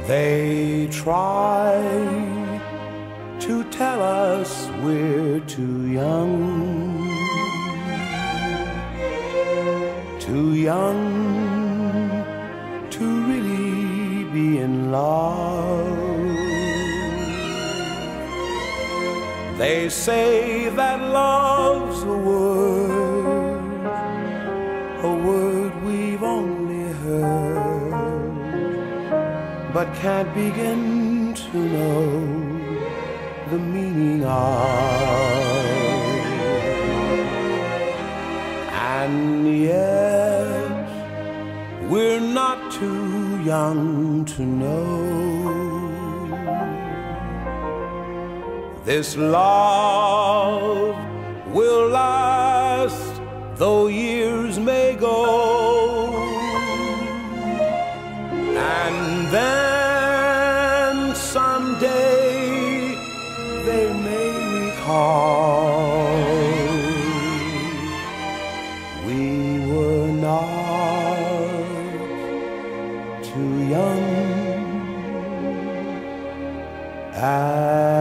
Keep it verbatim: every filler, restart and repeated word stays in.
They try to tell us we're too young, too young to really be in love. They say that love's a word, a word we've only heard, but can't begin to know the meaning of. And yet we're not too young to know this love will last though years may go. And then someday they may recall we were not too young.